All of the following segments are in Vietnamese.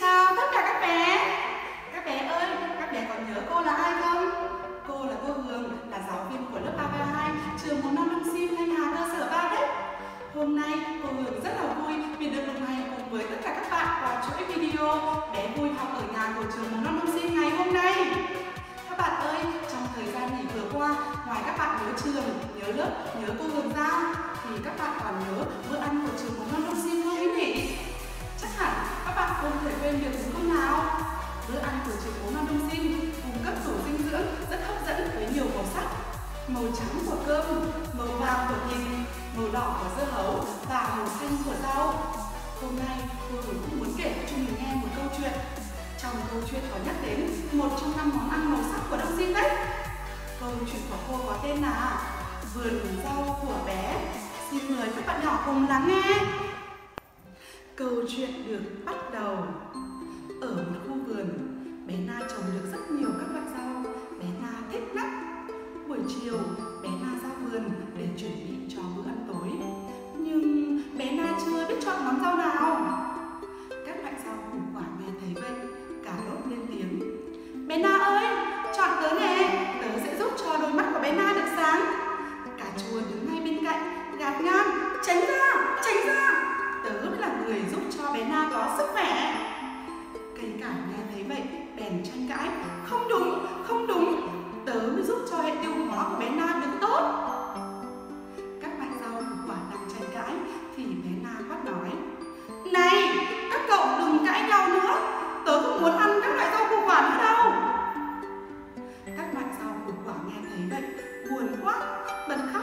Chào tất cả các bé. Các bé ơi, các bé còn nhớ cô là ai không? Cô là cô Hường, là giáo viên của lớp A32, trường mầm non Đông Sim, Thanh Hà cơ sở 3 đấy. Hôm nay cô Hường rất là vui vì được đồng hành cùng với tất cả các bạn qua chuỗi video Bé vui học ở nhà của trường mầm non Đông Sim ngày hôm nay. Các bạn ơi, trong thời gian nghỉ vừa qua, ngoài các bạn nhớ trường, nhớ lớp, nhớ cô Hường ra, thì các bạn còn nhớ bữa ăn của trường mầm non Đông Sim không ý nhỉ? Chắc hẳn các bạn không thể quên được đúng không nào? Bữa ăn của trường mầm non Đông Sim cung cấp đủ dinh dưỡng rất hấp dẫn với nhiều màu sắc: màu trắng của cơm, màu vàng của thịt, màu đỏ của dưa hấu và màu xanh của rau. Hôm nay cô Hường cũng muốn kể cho chúng mình nghe một câu chuyện. Trong câu chuyện có nhắc đến một trong 5 món ăn màu sắc của Đông Sim đấy. Câu chuyện của cô có tên là Vườn rau của bé. Xin mời các bạn nhỏ cùng lắng nghe. Câu chuyện được bắt đầu. Ở một khu vườn, bé Na trồng được rất nhiều các loại rau. Bé Na thích lắm. Buổi chiều, bé Na ra vườn để chuẩn bị cho bữa ăn tối. Nhưng bé Na chưa biết chọn món rau nào. Các loại rau củ quả nghe thấy vậy, cà rốt lên tiếng: Bé Na ơi, chọn tớ nè, tớ sẽ giúp cho đôi mắt của bé Na được sáng. Cà chua đứng ngay bên cạnh, gạt ngang: Tránh ra, tránh ra, tớ mới là người giúp cho bé Na có sức khỏe. Cây cải nghe thấy vậy, bèn tranh cãi: Không đúng, không đúng, tớ mới giúp cho hệ tiêu hóa của bé Na được tốt. Các loại rau củ quả đang tranh cãi thì bé Na quát nói: Này, các cậu đừng cãi nhau nữa, tớ không muốn ăn các loại rau củ quả nữa đâu. Các loại rau củ quả nghe thấy vậy, buồn quá, bật khóc.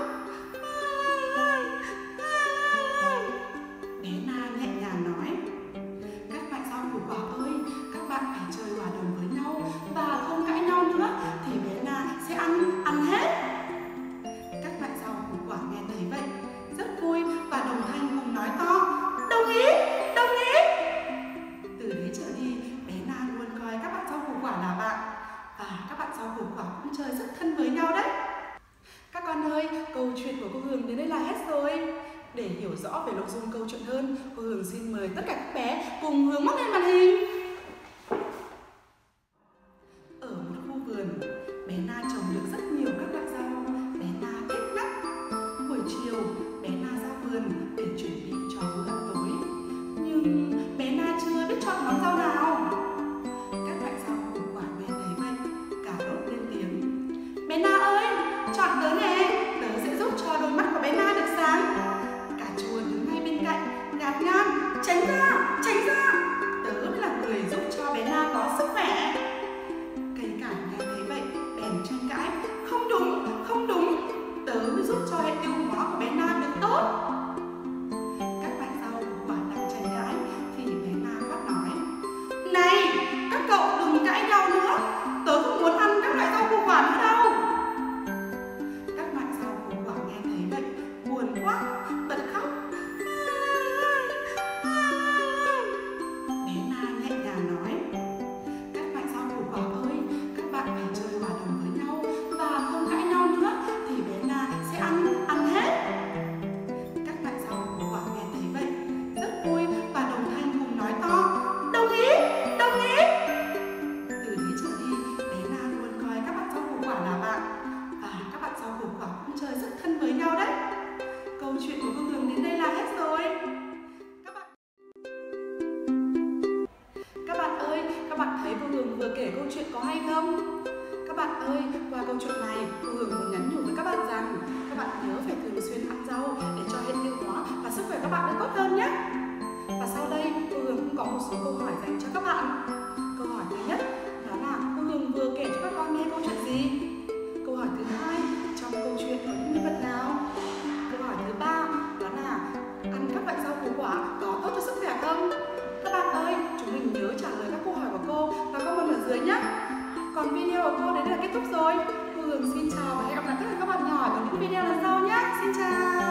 Bé Na nhẹ nhàng nói: Các loại rau củ quả ơi, các bạn phải chơi hòa đồng với nhau và không cãi nhau nữa thì bé Na sẽ ăn hết. Các loại rau củ quả nghe thấy vậy, rất vui và đồng thanh cùng nói to: Đồng ý, đồng ý. Từ đấy trở đi, bé Na luôn coi các bạn rau củ quả là bạn, và các bạn rau củ quả cũng chơi rất thân với nhau đấy. Các con ơi, câu chuyện của cô Hường đến đây là hết rồi. Để hiểu rõ về nội dung câu chuyện hơn, cô Hường xin mời tất cả các bé cùng hướng mắt lên màn hình. Ở một khu vườn, bé Na trồng được rất nhiều các loại rau. Bé Na thích lắm. Buổi chiều, bé Na ra vườn để chuẩn bị cho bữa ăn tối. Nhưng bé Na chưa biết chọn món rau nào. Các loại rau củ quả nghe thấy vậy, cà rốt lên tiếng: Bé Na ơi, chọn tớ nè, tớ sẽ giúp cho đôi mắt của bé Na được sáng. Cà chua đứng ngay bên cạnh, gạt ngang: Tránh ra, tránh ra, tớ là người giúp cho bé Na có sức khỏe. Cây cải nghe thấy vậy, bèn tranh cãi: Không đúng, không đúng, tớ mới giúp cho hệ tiêu hóa của bé Na được tốt. Các loại rau củ quả đang tranh cãi thì bé Na quát nói: Này, các cậu đừng cãi nhau nữa, tớ không muốn ăn các loại rau củ quả nữa đâu. Các loại rau củ quả nghe thấy vậy, buồn quá, bật khóc. Bé Na nhẹ nhàng nói: Các loại rau củ quả ơi, các bạn phải chơi hòa đồng với nhau và không cãi nhau nữa thì bé Na sẽ ăn hết. Các loại rau củ quả nghe thấy vậy, rất vui và đồng thanh cùng nói to: Đồng ý, đồng ý. Từ đấy trở đi, bé Na luôn coi các bạn rau củ quả là bạn, và các bạn rau củ quả cũng chơi rất thân với nhau đấy. Câu chuyện của cô Hường đến đây là hết rồi. Các bạn ơi, các bạn thấy cô Hường vừa kể câu chuyện có hay không? Các bạn ơi, qua câu chuyện này, cô Hường muốn nhắn nhủ với các bạn rằng các bạn nhớ phải thường xuyên ăn rau để cho hệ tiêu hóa và sức khỏe các bạn được tốt hơn nhé. Và sau đây, cô Hường cũng có một số câu hỏi dành cho các bạn. Câu hỏi thứ nhất đó là cô Hường vừa kể cho các con nghe câu chuyện gì? Câu hỏi thứ hai, trong câu chuyện có những nhân vật nào? Câu hỏi thứ ba đó là ăn các loại rau củ quả có tốt cho sức khỏe không? Các bạn ơi, chúng mình nhớ trả lời các câu hỏi của cô và comment ở dưới nhé. Còn video của cô đến đây là kết thúc rồi. Cô Hường xin chào và hẹn gặp lại tất cả các bạn nhỏ ở những video lần sau nhé. Xin chào.